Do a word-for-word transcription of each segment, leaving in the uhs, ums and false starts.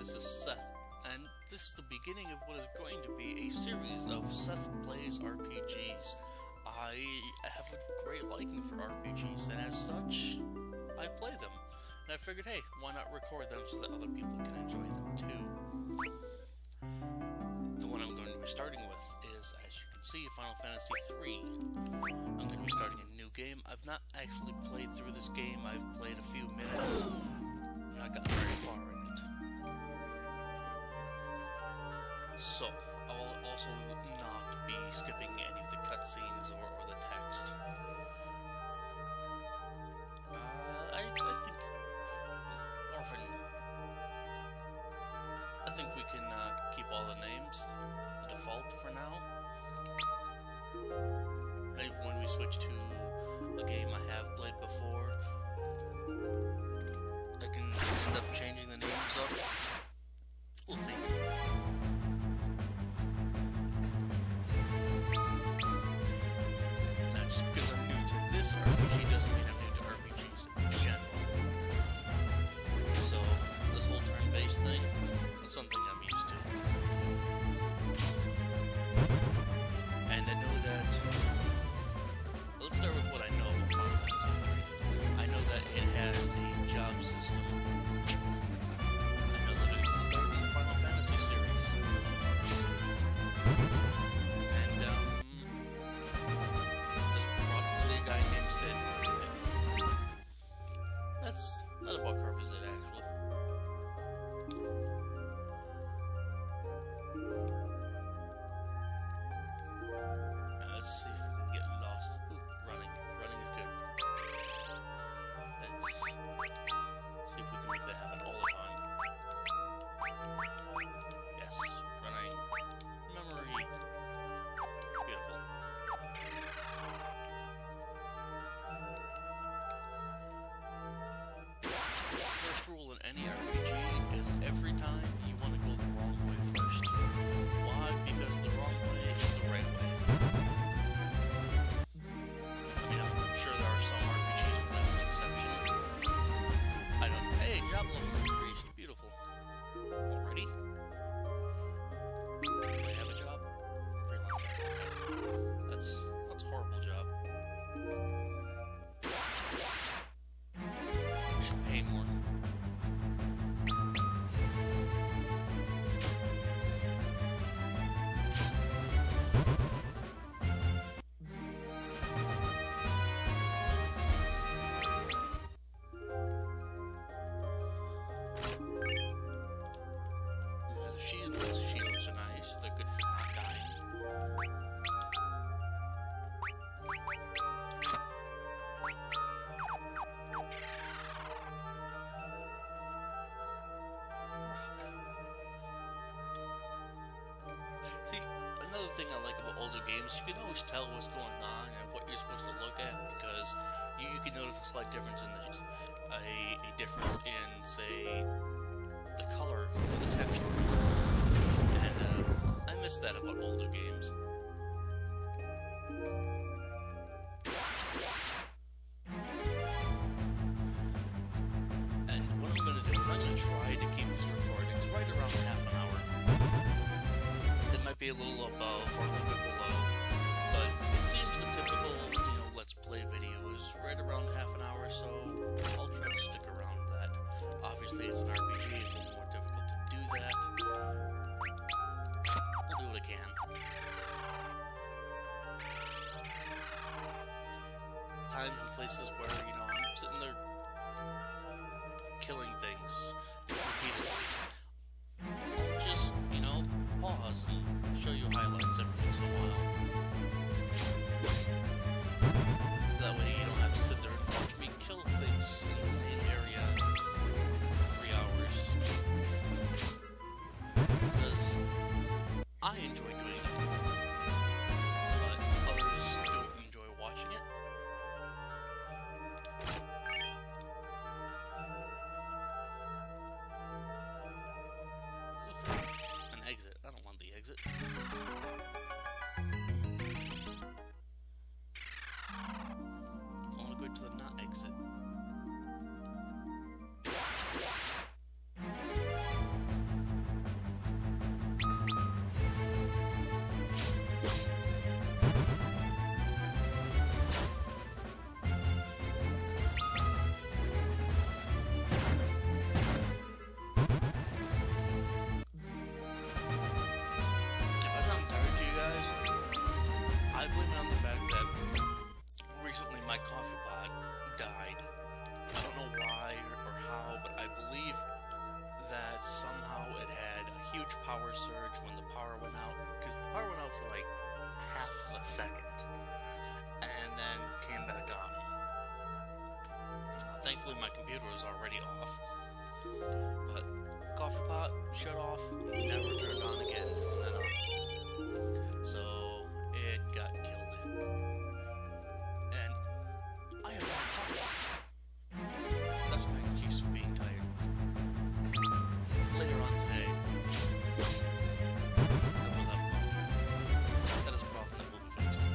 this is Seth, and this is the beginning of what is going to be a series of Seth Plays R P Gs. I have a great liking for R P Gs, and as such, I play them. And I figured, hey, why not record them so that other people can enjoy them too? The one I'm going to be starting with is, as you can see, Final Fantasy three. I'm going to be starting a new game. I've not actually played through this game. I've played a few minutes. I've not gotten very far in it. So, I will also not be skipping any of the cutscenes or, or the text. Uh, I, I think... Orphan... I think we can uh, keep all the names default for now. Maybe when we switch to a game I have played before, I can end up changing the names up. We'll see. Now, just because I'm new to this R P G doesn't mean I'm new to R P Gs in general. So, this whole turn-based thing is something I'm used to. And I know that... Let's start with what I know about Final Fantasy three. I know that it has a job system. I know that it's the third in the Final Fantasy series. And, um... there's probably a guy named Seth. That's... that about covers it, actually. Now, let's see if we can get lost. Ooh, running. Running is good. Let's see if we can make that happen all the time. Yes, running. Memory. Beautiful. First rule in any R P G is every time you want to go the wrong way first. Why? Because the wrong way is the right way. I mean, I'm sure there are some R P Gs where that's an exception. I don't... Hey, job levels increased. Beautiful. Already? Do I have a job? Freelancer. That's... that's a horrible job. I should pay more. Shields, shields are nice. They're good for not dying. See, another thing I like about older games, you can always tell what's going on and what you're supposed to look at, because you, you can notice a slight difference in the a, a difference in, say, the color or the texture. And uh, I miss that about older games. And what I'm going to do is I'm going to try to keep these recordings right around half an hour. It might be a little above or a little bit below, but it seems the typical, you know, Let's Play video is right around half an hour, so I'll try to stick around that. Obviously, it's an R P G, it's a little more difficult to do that. I'll do what I can. Times and places where, you know, I'm sitting there killing things repeatedly. I'll just, you know, pause and show you highlights every once in a while. That way you don't have to sit there and watch me kill things in the same area for three hours. Because I enjoy doing it, but others don't enjoy watching it. An exit. I don't want the exit. I want to go to the not exit. somehow it had a huge power surge when the power went out, because the power went out for like half a second, and then came back on. Uh, thankfully my computer was already off, but coffee pot shut off, never turned on again from then on. So it got killed. And I have one coffee. That's my excuse for being tired. Later on today, I will have coffee. That is a problem that will be fixed.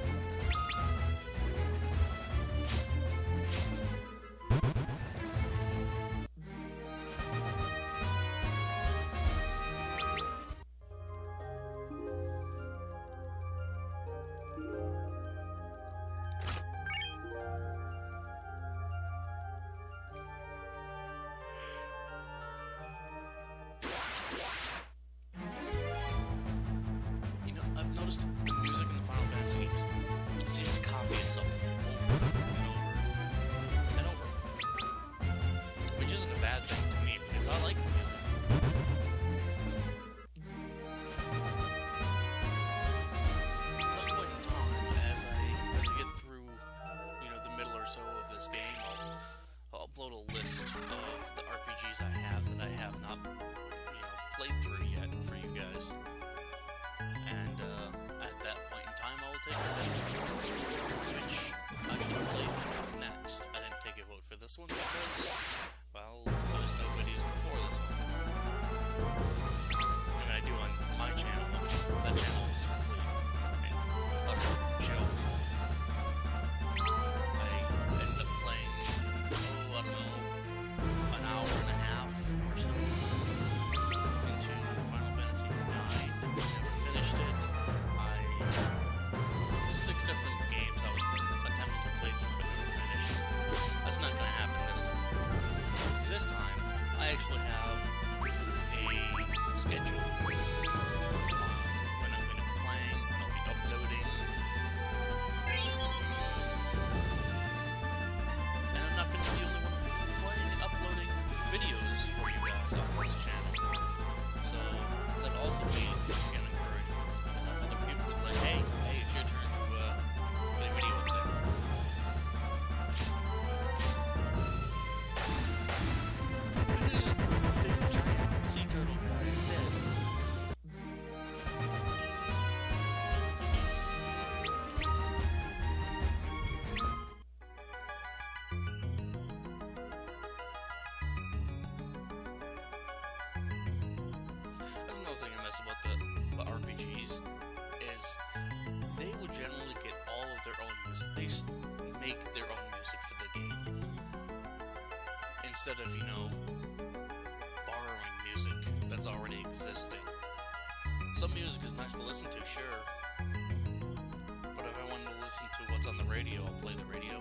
Noticed the music in the Final Fantasy games seems to copy itself over and over and over, which isn't a bad thing to me because I like the music. At some point in time, as I as I get through, you know, the middle or so of this game, I'll, I'll upload a list of the R P Gs I have that I have not, you know, played through yet for you guys. And uh, at that point in time, I will take a vote, which I should play through next. I didn't take a vote for this one because, well, there was no videos before this one. I mean, I do on my channel. That channel is complete and utter joke. I ended up playing, oh, I don't know, an hour and a half or so into Final Fantasy nine. Finished it. I six different games I was attempting to play through but never finished. That's not going to happen this time. This time, I actually have a schedule on when I'm going to be playing, when I'll be uploading, and I'm not going to be the only one playing and uploading videos for you guys on this channel. So that'll also be an encouragement. I'll have other people to like, hey, hey, it's your turn to uh, play a video up there. Big giant sea turtle guy is dead. That's another thing I miss about the, the R P Gs is they will generally get all of their own music. They s- make their own music for the game instead of, you know, borrowing music that's already existing. Some music is nice to listen to, sure, but if I want to listen to what's on the radio, I'll play the radio,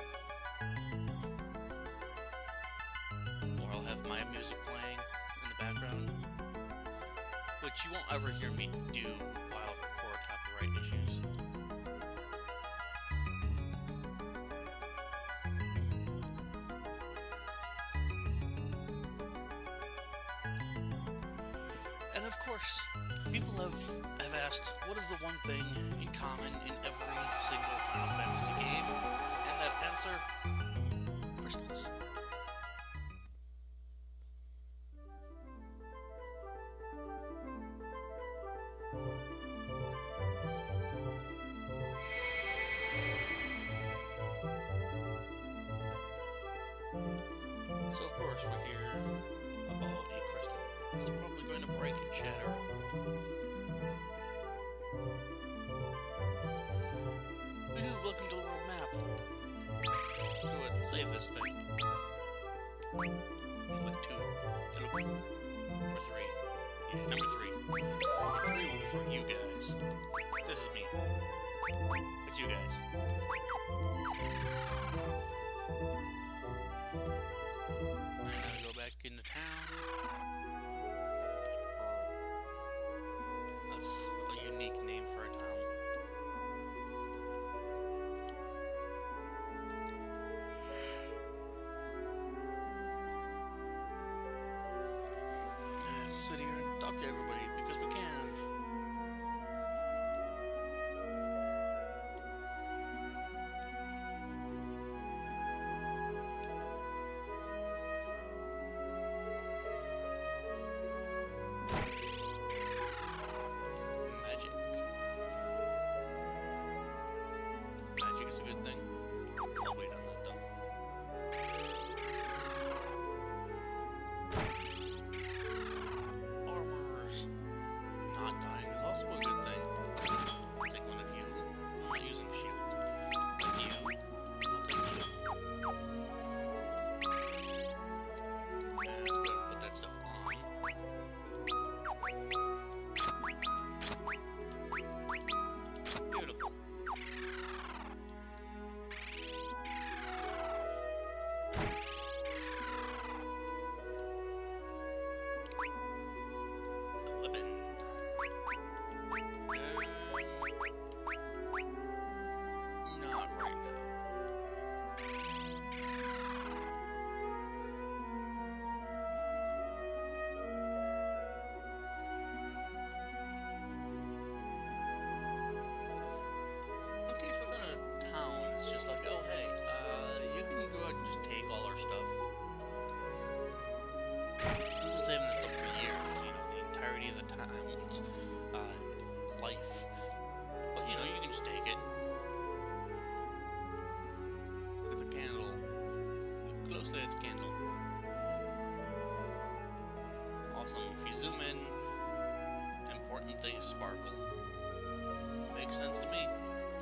or I'll have my music playing in the background, which you won't ever hear me do while I record copyright issues. And of course, people have, have asked, what is the one thing in common in every single Final Fantasy game? And that answer, crystals. So of course we're here about a crystal that's probably going to break and shatter. Woohoo, welcome to the world map. Let's go ahead and save this thing. With two. Number three. Yeah, number three. Number three will be for you guys. This is me. It's you guys. And now go back into town. That's a unique name for a town. also a good thing. Take one of you. I'm not using a shield. But you. I'll take you. And let's go ahead and put that stuff on. Beautiful. Just like, oh hey, uh, you can go ahead and just take all our stuff. We've been saving this up for years, you know, the entirety of the town's uh, life. But you know, you can just take it. Look at the candle. Look closely at the candle. Awesome. If you zoom in, important things sparkle. Makes sense to me.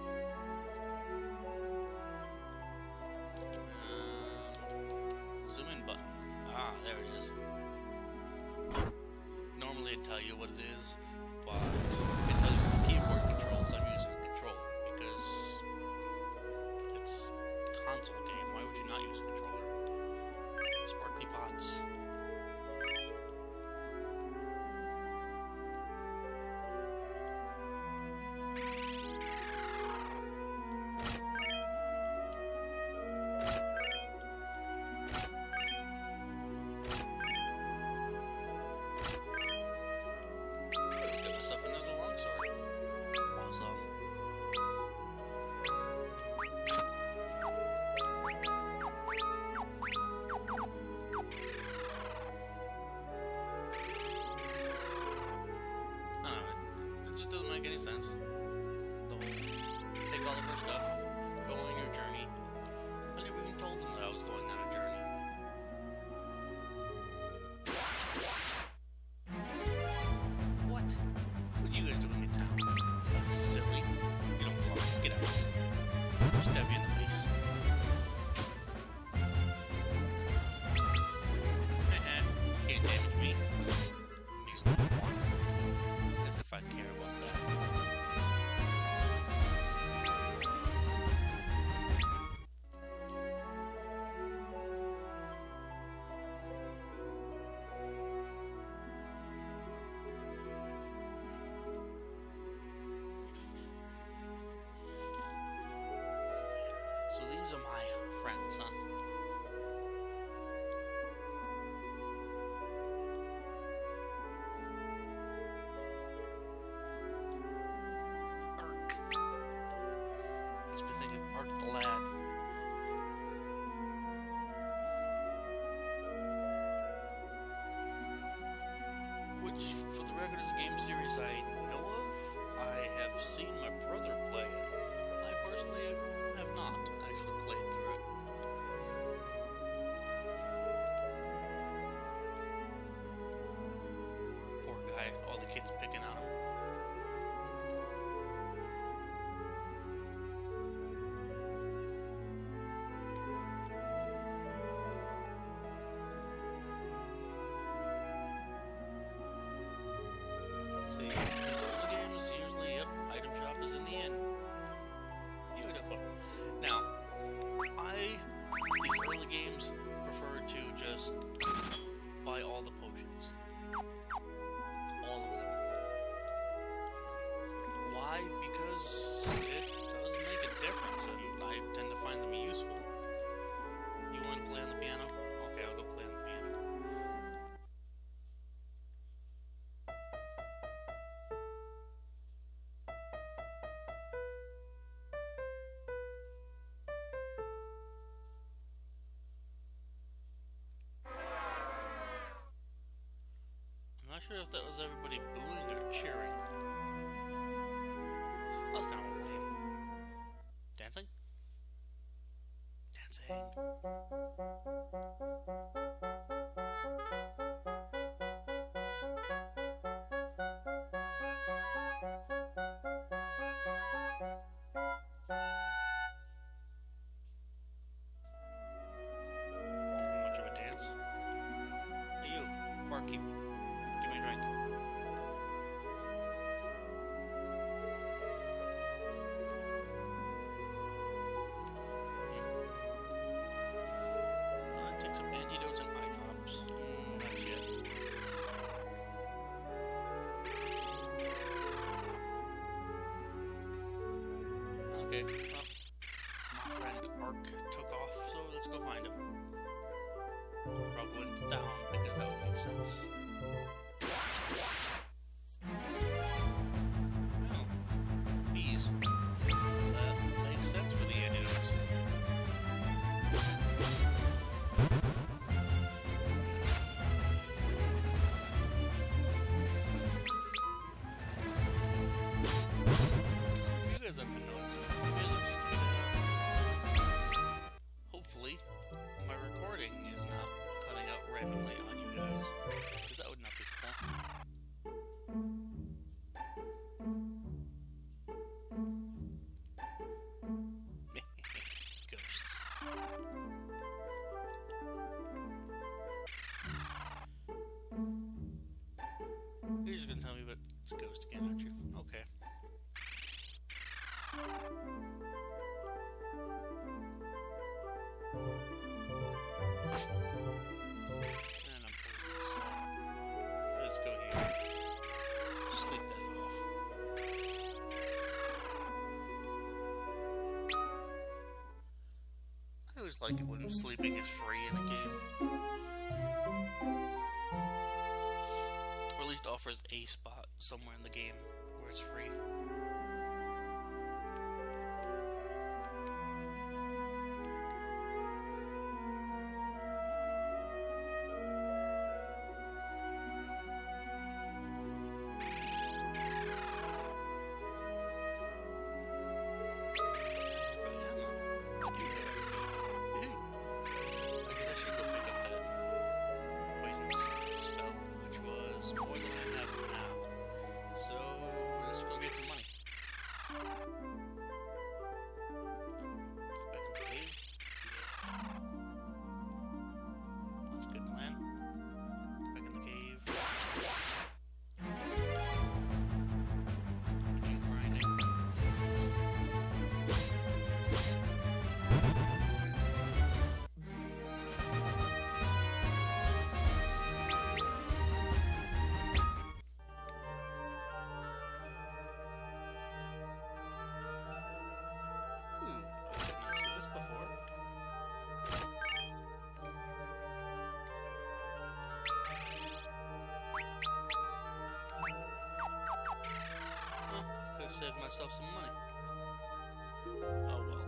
There it is. Normally it'd tell you what it is, but it tells you the keyboard controls. I'm using a controller because it's a console game. Why would you not use a controller? Sparkly pots. Doesn't make any sense. The whole take all of our stuff, go on your journey. I never even told them that I was going on a journey. What? What are you guys doing in town? That's silly. You don't belong. Get out. I'll stab you in the face. Uh-uh. Can't damage me. He's not one. As if I care about that. So these are my friends, huh? Ark. Makes me think of Ark the Lad. Which, for the record, is a game series I know of. I have seen my brother play it. I personally have not actually played through it. Poor guy, all the kids picking on him. See, these older games usually, yep, item shop is in the inn. Beautiful. Now, I, these early games, prefer to just buy all the potions. All of them. Why? Because it does make a difference, and I tend to find them useful. You want to play on the piano? Okay, I'll go play on the piano. I'm not sure if that was everybody booing or cheering. That was kind of lame. Dancing? Dancing. barkeep. Give me a drink. Hmm. Uh, take some antidotes and eye drops. Mm, not yet. Okay, well, my friend Ark took off, so let's go find him. Probably went down because that would make sense. Well, bees. That makes sense for the antidotes. If you guys have been noticing, hopefully my recording is not cutting out randomly on you guys, because that would not be cool. Ghosts. You're just gonna tell me, but it's a ghost again, aren't you? Okay. And I'm poisoned, so let's go here. Sleep that off. I always like it when sleeping is free in a game. Or at least offers a spot somewhere in the game where it's free. Save myself some money. Oh well.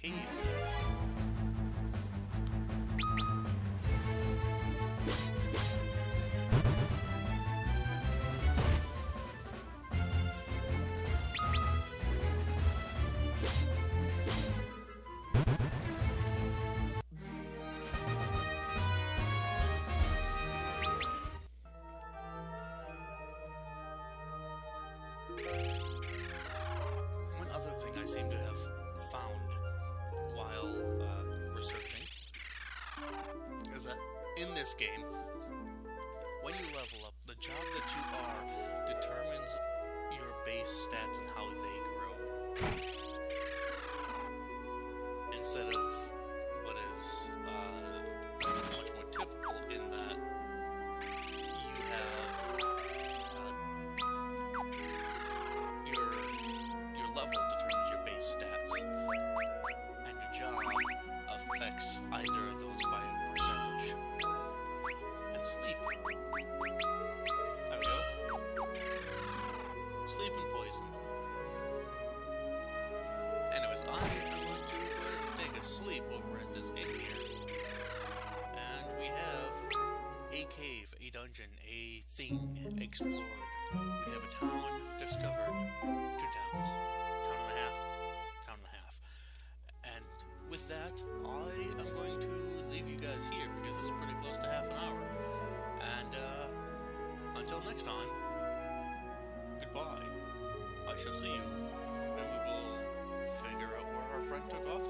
cave. One other thing I seem to have found while uh, researching is that in this game, when you level up, the job that you are determines your base stats and how they grow. Instead of what is uh, much more typical in that you have uh, your your level determines your base stats, and your job affects either of those by a percentage. And sleep. There we go. Sleep and poison. Anyways, I am going to go ahead and take a sleep over at this inn here. And we have a cave, a dungeon, a thing explored. We have a town discovered. Two towns. Town and a half. Town and a half. And with that, I am going to leave you guys here because it's pretty close to half an hour. And uh, until next time, goodbye. I shall see you, and we will figure out where our friend took off